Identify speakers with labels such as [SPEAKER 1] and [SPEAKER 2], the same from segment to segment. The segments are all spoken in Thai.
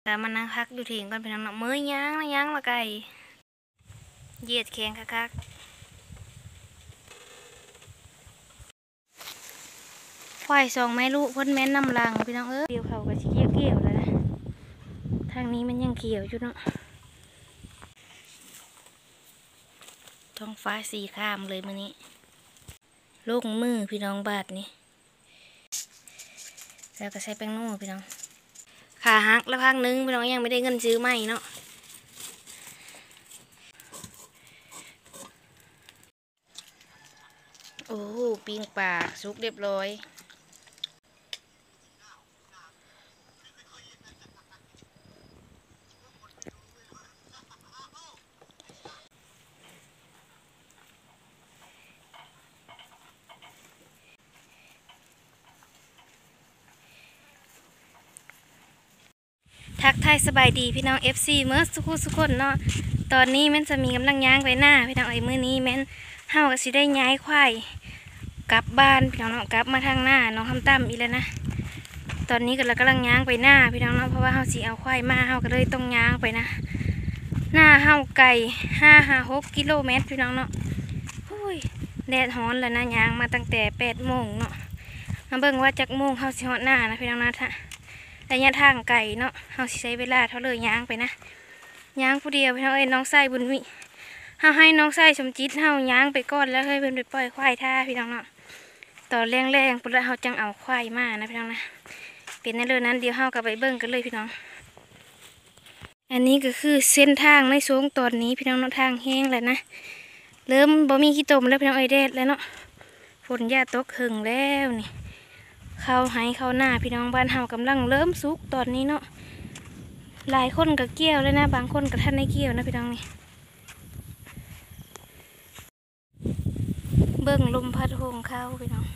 [SPEAKER 1] แต่มันนั่งพักอยู่เถียงก่อนไปทางเนาะมื้อย่างละไก่เหยียดแข็งคักๆควายสองแม่ลูกพ่นแม่น้ำลังพี่น้องเกี่ยวเขากับเกี่ยวแล้วนะทางนี้มันยังเกี่ยวอยู่เนาะท้องฟ้าสีข้ามเลยมื้อนี้ลูกมือพี่น้องบาดนี่แล้วก็ใช้แป้งนัวพี่น้องขาหักแล้วพักนึงพี่น้องยังไม่ได้เงินซื้อใหม่เนาะโอ้โหปิ้งปลาสุกเรียบร้อยทักทายสบายดีพี่น้อง FC เมื่อสุกคนเนาะตอนนี้แม่นจะมีกำลังย่างไปหน้าพี่น้องมื้อนี้แม่นเฮาก็สิได้ย้ายควายกลับบ้านพี่น้องเนาะกลับมาทางหน้าน้องทำตั้มอีแล้วนะตอนนี้ก็เรากำลังย่างไปหน้าพี่น้องเนาะเพราะว่าเฮาสิเอาควายมาเฮาก็เลยต้องย่างไปนะหน้าเฮาไก่5-6 กิโลเมตรพี่น้องเนาะแดดร้อนแล้วนะย่างมาตั้งแต่8 โมงเนาะมาเบิ่งว่าจักโมงเฮาสิฮอดหน้านะพี่น้องนะระยะทางไก่เนาะเฮาสิใช้เวลาเท่าเลยย่างไปนะย่างผู้เดียวพี่น้องน้องไส้บุญวิเฮาให้น้องไส้สมจิตเฮาย่างไปก่อนแล้วให้เพิ่นไปปล่อยควายท่าพี่น้องเนาะตอนแรงๆพุ่นละเฮาจังเอาควายมานะพี่น้องนะเป็นในเรื่องนั้นเดี๋ยวเฮากับไปเบิ่งกันเลยพี่น้องอันนี้ก็คือเส้นทางในช่วงตอนนี้พี่น้องเนาะทางแห้งแล้วนะเริ่มบ่มีขี้ตมแล้วพี่น้องแดดแล้วเนาะฝนหญ้าตกหึงแล้วนี่เข้าหน้าพี่น้องบ้านเฮากำลังเริ่มสุกตอนนี้เนาะหลายคนก็เกี่ยวเลยนะบางคนก็ท่านได้เกี่ยวนะพี่น้องนี่เบิ่งลมพัดโฮมเข้าพี่น้อง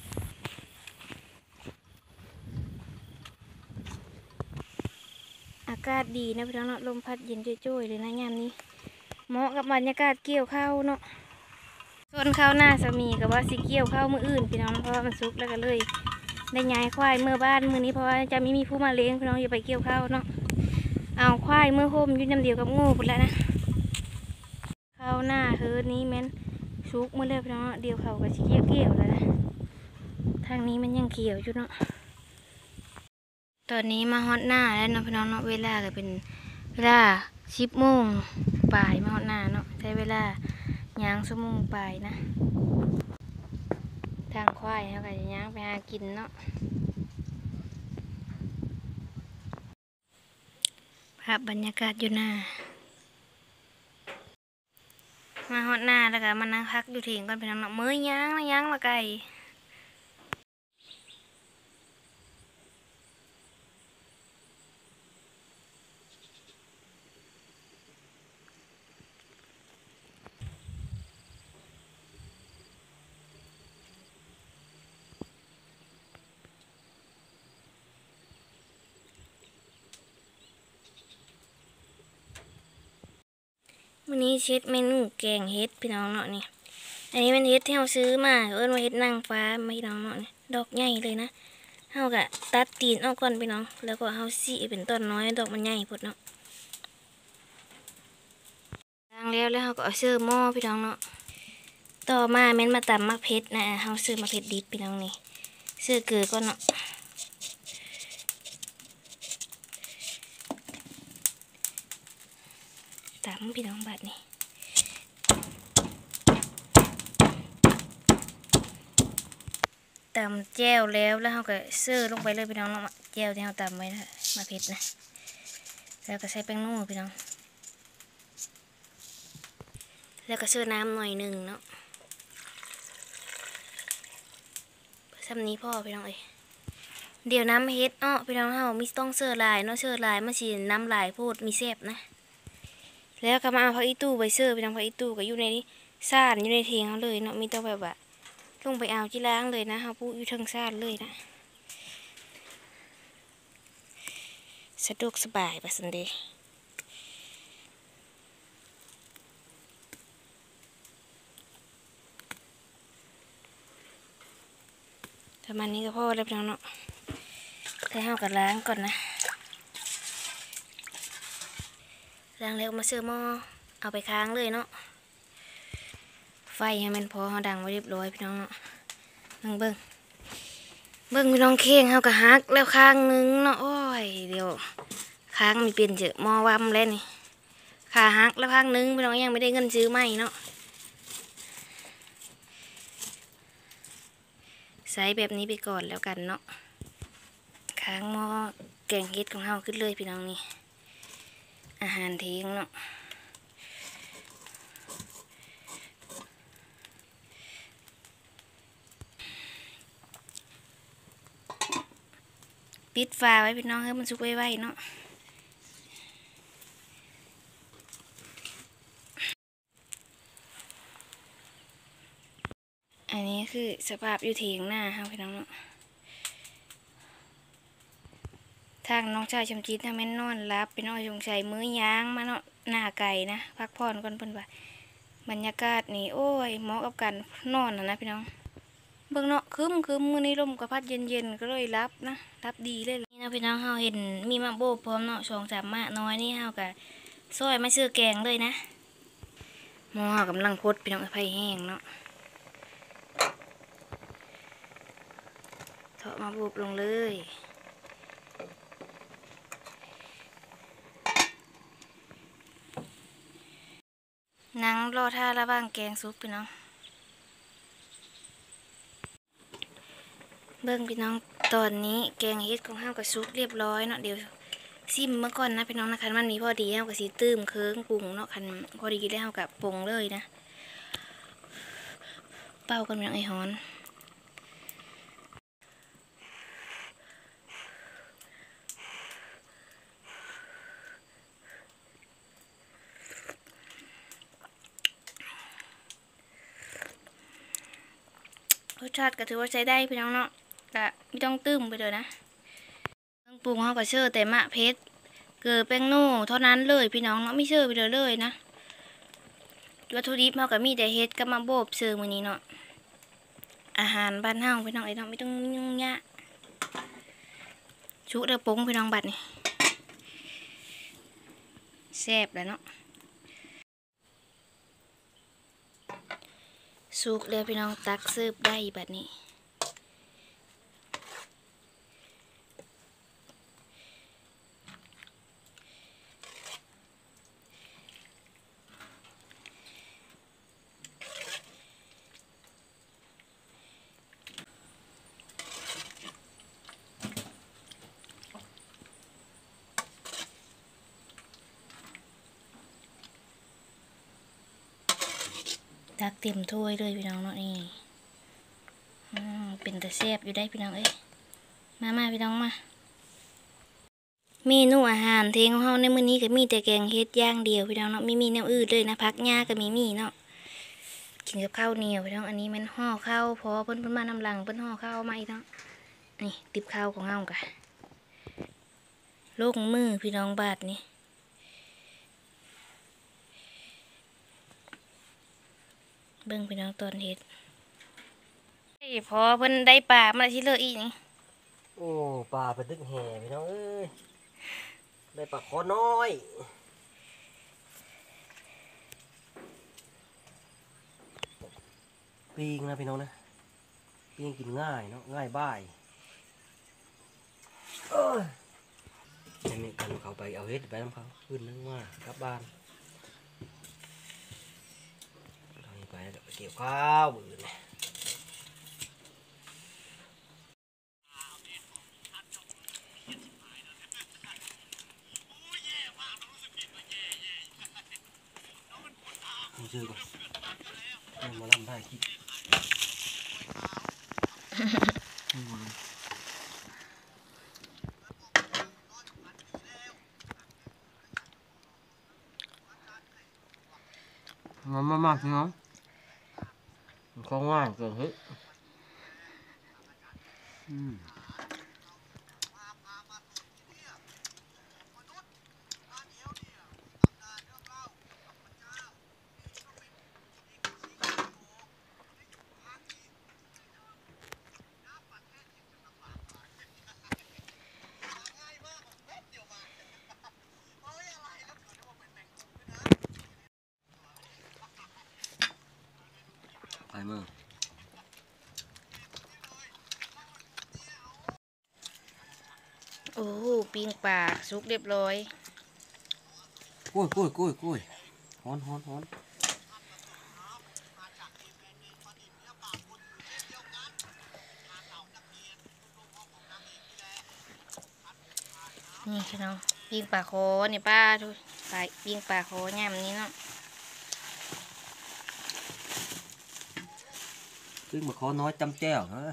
[SPEAKER 1] อากาศดีนะพี่น้องเนาะลมพัดเย็นจ้อยๆเลยนะยามนี้เหมาะกับบรรยากาศเกี่ยวข้าวเนาะส่วนข้าวหน้าสามีกับว่าสิเกี่ยวข้าวมื้ออื่นพี่น้องเพราะว่ามันสุกแล้วก็เลยได้ย้ายควายเมื่อบ้านมื้อนี้เพราะว่าจะไม่มีผู้มาเลี้ยงพี่น้องอย่าไปเกี่ยวข้าวเนาะเอาควายเมื่อโฮมยุ่งเดียวกับงูพุ่นแล้วนะข้าวหน้าเฮือนี้แม่นสุกเมื่อเร็วพี่น้องเดียวเขากับสิเกี่ยวแล้วนะทางนี้มันยังเกี่ยวอยู่เนาะตอนนี้มาฮอดหน้าแล้วเนาะพี่น้องเนาะเวลาก็เป็นเวลา10 โมงปลายมาฮอดหน้าเนาะใช้เวลาย่างชั่วโมงปลายนะทางควายเขาก็จะย่างไปหากินเนาะภาพบรรยากาศอยู่หน้ามาฮอดหน้าแล้วก็มานั่งพักอยู่เถียงก่อนไปทางเนาะมื้อย่างละไก่วันนี้เช็ดเมนูแกงเฮ็ดพี่น้องเนาะนี่อันนี้เป็นเฮ็ดที่เราซื้อมาว่าเฮ็ดนางฟ้าพี่น้องเนาะนี่ดอกใหญ่เลยนะเฮาก็ตัดตีนออกก่อนพี่น้องแล้วก็เฮาสีเป็นต้นน้อยดอกมันใหญ่พุดเนาะล้างแล้วเฮาก็เอาเสื้อหม้อพี่น้องเนาะต่อมาแม่นมาตำมะเผ็ดนะเฮาซื้อมะเผ็ดดิบพี่น้องนี่เสื้อเกลือก่อนเนาะตำพี่น้องบัดนี่ตำแจ่วแล้วเราก็เสื้อลงไปเลยพี่น้องเนาะแจ่วที่เราตำไว้นะมาเผ็ดนะแล้วก็ใส่แป้งนัวพี่น้องแล้วก็เสื้อน้ำหน่อยหนึ่งเนาะซ้ำนี้พ่อพี่น้องเดี๋ยวน้ำเฮ็ดพี่น้องเฮามีต้องเสื้อลายเนาะเสื้อลายมาฉีดน้ำลายพูดมีแซ่บนะแล้วก็มาเอาผักอีตู้ใบเสื้อพี่น้องผักอีตู้ก็อยู่ในนี้ซ่านอยู่ในเทียงเขาเลยเนาะมีต้องแบบว่าลงไปเอาที่ล้างเลยนะเขาพูดอยู่ทางซ่านเลยนะสะดวกสบายประสันเดประมาณนี้ก็พอแล้วพี่น้องเนาะแต่เขาก็ล้างก่อนนะล้างแล้วมาเชื่อหม้อเอาไปค้างเลยเนาะไฟให้มันพอดังไว้เรียบร้อยพี่น้องเนาะเบิ่งพี่น้องเข่งเฮาก็ฮักแล้วข้างนึงเนาะโอ้ยเดี๋ยวค้างมีเปลี่ยนเจอหม้อวำแล้วนี่ขาฮักแล้วข้างนึงพี่น้องยังไม่ได้เงินซื้อใหม่เนาะใส่แบบนี้ไปก่อนแล้วกันเนาะค้างหม้อแกงเห็ดของเฮาขึ้นเลยพี่น้องนี่อาหารทิ้งเนาะปิดฝาไว้พี่น้องให้มันสุกไว้ๆเนาะอันนี้คือสภาพอยู่เถียงหน้าครับพี่น้องเนาะทางน้องชายชมจีถ้าแม่นนอนรับพี่น้องชงชัยมื้อย่างมาเนาะหน้าไก่นะพักผ่อนก่อนเพิ่นว่าบรรยากาศนี่โอ้ยเหมาะกับการนอนนะพี่น้องเบิ่งเนาะคึมมื้อนี้ลมก็พัดเย็นๆก็เลยรับนะรับดีเลยนี่นะพี่น้องเฮาเห็นมีมะโบพร้อมเนาะ2-3มะน้อยนี่เฮาก็ซอยมาซื้อแกงเลยนะหม้อเฮากำลังพดพี่น้องไผ่แห้งเนาะเทาะมาบุบลงเลยนั่งรอท่าระว่างแกงซุปพี่น้องเบิ่งพี่น้องตอนนี้แกงเฮ็ดของเฮาก็สุกเรียบร้อยเนาะเดี๋ยวซิมเมื่อก่อนนะพี่น้องนะคันมันมีพอดีเฮาก็สิตื้มเคิงปรุงเนาะคันพอดีแล้วเฮาก็ปรุงเลยนะเป่ากันพี่น้องไอ้ฮ้อนรสชาติก็ถือว่าใช้ได้พี่น้องเนาะก็ไม่ต้องตื้มไปเลยนะเครื่องปรุงเขาก็เชื่อแต่มะเพชรเกลือแป้งโน่เท่านั้นเลยพี่น้องเนาะไม่เชื่อไปเลยนะวัตถุดิบเขาก็มีแต่เฮ็ดกับมาโบบเชื่อมื้อนี้เนาะอาหารบ้านเฮาพี่น้องไอ้น้องไม่ต้องยุ่งยากชุเดือปงพี่น้องบัดนี่แซ่บแล้วเนาะสุกแล้วพี่น้องตักเสิร์ฟได้บัดนี้ตักเต็มถ้วยเลยพี่น้องเนาะนี่เป็นแต่แซ่บอยู่ได้พี่น้องเอ้ยมาพี่น้องมาเมนูอาหารเทงของเฮาในมื้อนี้ก็มีแต่แกงเฮ็ดอย่างเดียวพี่น้องเนาะไม่มีแนวอื่นเลยนะผักหญ้าก็มีเนาะกินกับข้าวเหนียวพี่น้องอันนี้มันห่อข้าวพอเพิ่นมาน้ำหลังเพิ่นห่อข้าวมาอีกเนาะนี่ติบข้าวของเฮากะโลกมือพี่น้องบาทนี่เบิ่งพี่น้องตอนเฮ็ดพอเพิ่นได้ปลามาที่เลออีกนี่
[SPEAKER 2] โอ้ปลาเป็นตึกแห่พี่น้องเอ้ยได้ปลาคอน้อยปีงนะพี่น้องนะปีงกินง่ายเนาะง่ายบ่ายจะมีกันเขาไปเอาเฮ็ดไปน้ำเขาขึ้นนั่งว่ากลับบ้านเราไปเกี่ยวข้าวบืนชื่อก่อนมาลำได้คิดมาพี่น้องข้าวง่ายเกินเฮ้ยายมือ
[SPEAKER 1] โอ้ปิ้งปลาสุกเรียบร้อย
[SPEAKER 2] กุ้ยฮ้อน
[SPEAKER 1] นี่พี่น้องปิ้งปลาโคนี่ป้าทุกปลาปิ้งปลาโคย่ำนี้เนาะ
[SPEAKER 2] ซึ่งมาขอน้อยจำแจ้วฮะ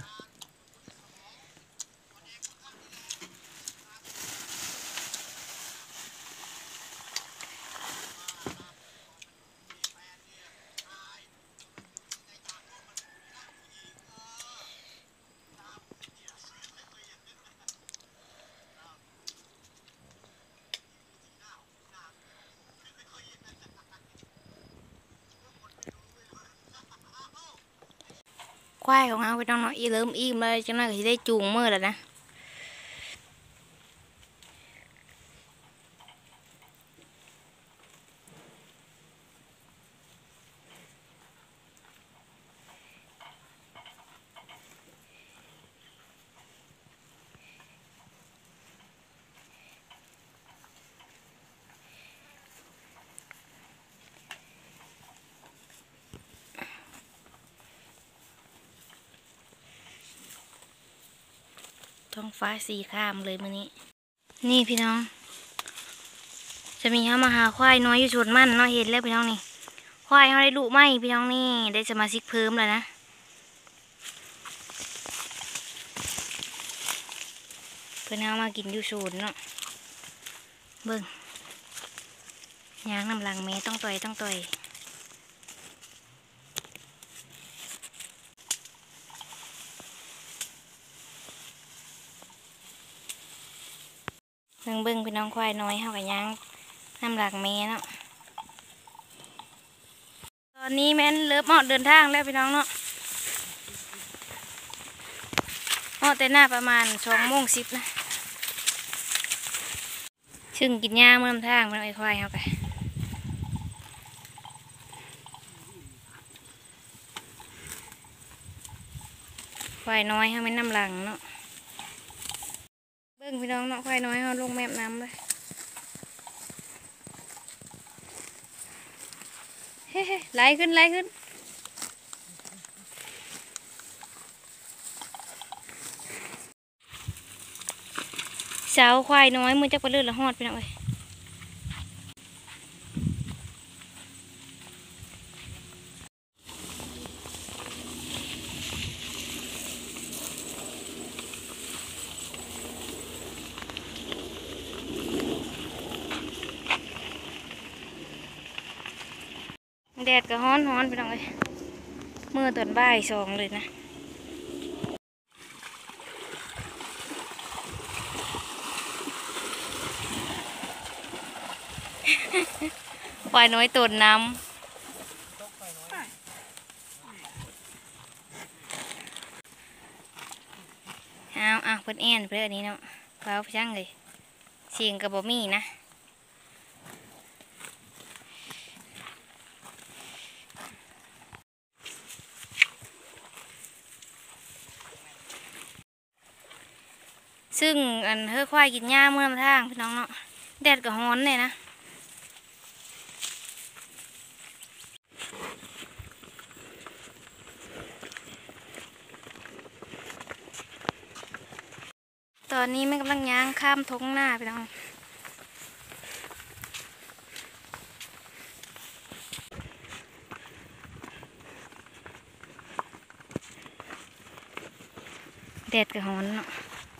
[SPEAKER 1] ควายของเราพี่น้องเนาะอีเริ่มอิ่มเลยจังนั้นก็สิได้จูงมือแล้วนะท้องฟ้าสีข้ามเลยมื้อนี้นี่พี่น้องจะมีเขามาหาควายน้อยอยู่ชนมันเนาะเห็นแล้วพี่น้องนี่ควายเขาได้ลูกไหมพี่น้องนี่ได้สมาชิกเพิ่มแล้วนะเพื่อนเอามากินอยู่ชนเนาะเบิ่งยางน้ำหลังเมต้องต่อยเบิ่งพี่น้องควายน้อยเขากับยางน้ำหลังเมเนาะตอนนี้แม่นเริ่มออกเดินทางแล้วพี่น้องเนาะออกแต่หน้าประมาณ2:10นะซึ่งกินหญ้าเมื่อทางมันไอ้ควายเขาไปควายน้อยเขาไม่น้ำหลังเนาะเบิ่งพี่น้องเนาะควายน้อยเขาลงแม่น้ำเลยเฮ้ไหลขึ้นสาวควายน้อยมือจักไปเลื่อนละหอดพี่น้องเอ้ยแดดก็ฮ้อนไปน้องเอ้ยมือตอนบ่าย2เลยนะควายน้อยตนน้ำเอาเพิ่นแอนเพื่ออันนี้เนาะเบาช่างเลยเสียงกับบ่มีนะซึ่งอันควายกินหญ้าเมื่อมาทางพี่น้องเนาะแดดก็ฮ้อนเลยนะตอนนี้แม่กำลังย่างข้ามท้องหน้าพี่น้องแดดก็ฮ้อนเนาะ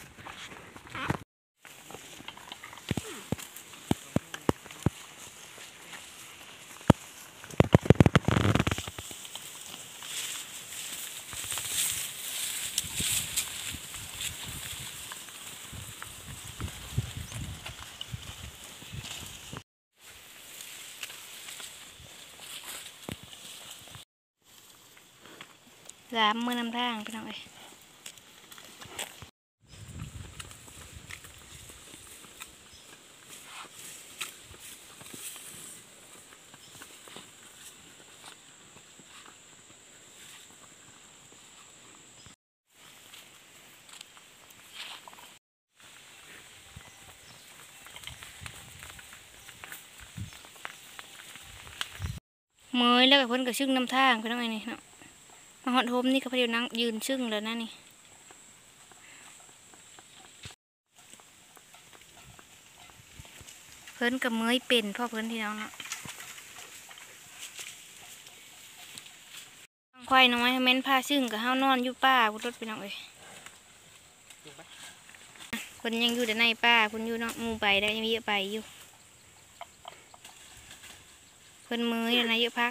[SPEAKER 1] มือนำทางพี่น้องเอ้ยเมยแล้วกับเพิ่นก็ชึ่งน้ำทางพี่น้องไอ้นี่เนาะมาฮอดโฮมนี่ก็พอดีนั่งยืนชึ่งแล้วนะนี่เพิ่นกับเมยเป็นพ่อเพิ่นที่น้องเนาะควายน้อยแม่นพาชึ่งกับเฮานอนอยู่ป่าพุ่นรถพี่น้องเอ้ยคนยังอยู่แต่ในป่าคนอยู่เนาะหมู่ไปได้ยังมีเยอะไปอยู่เพิ่นเมยนะเยอะพัก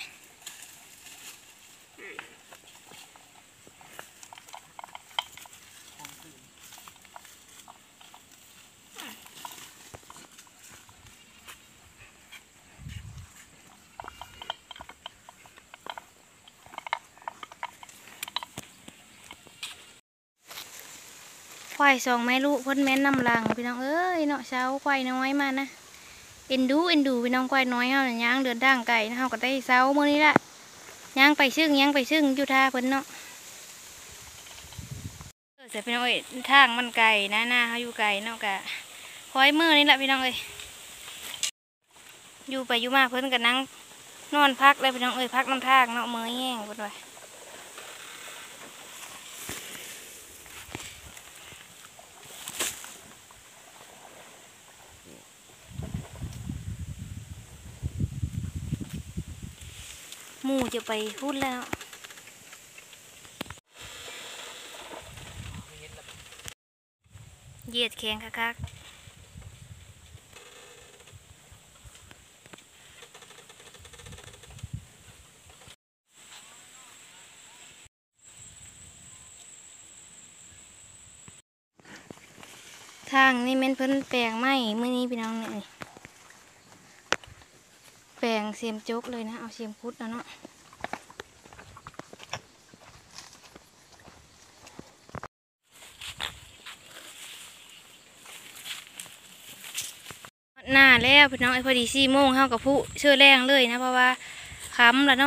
[SPEAKER 1] ควายสองแม่ลูกเพิ่นแม่นนำหลังพี่น้องเอ้ยเนาะเช้าควายน้อยมานะเอ็นดูพี่น้องควายน้อยเฮาน่ะย่างเดินทางไกลนะเฮาก็ได้เช้ามื้อนี้ละย่างไปซึ่งอยู่ท่าเพิ่นเนาะเสร็จพี่น้องเอ้ยทางมันไกลนะหน้าเฮาอยู่ไกลเนาะกะควายมื้อนี้ละพี่น้องเอ้ยอยู่ไปอยู่มาเพิ่นก็นั่งนอนพักเลยพี่น้องเอ้ยพักน้ำทางเนาะมื้อแห้งเพิ่นว่าหมู่จะไปพูดแล้วเหยียดแข็งคักทางนี่แม่นเพิ่นแปลงไม้มื้อนี้พี่น้องเนี่ยแปลงเสียมจกเลยนะเอาเสียมคุดเอาเนาะหน้าแล้วพี่น้องไอ้พอดี4 โมงเฮากับผู้เชื่อแรงเลยนะเพราะว่าค้ำแล้วเนาะ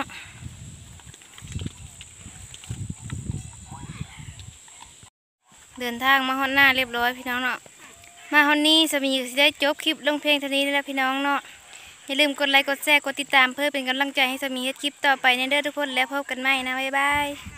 [SPEAKER 1] เดินทางมาฮอดหน้าเรียบร้อยพี่น้องเนาะมาฮอดนี้สามีก็สิได้จบคลิปลงเพลงเท่านี้แล้วพี่น้องเนาะอย่าลืมกดไลค์กดแชร์กดติดตามเพื่อเป็นกำลังใจให้สามีเฮ็ดคลิปต่อไปในเด้อทุกคนแล้วพบกันใหม่นะบ๊ายบาย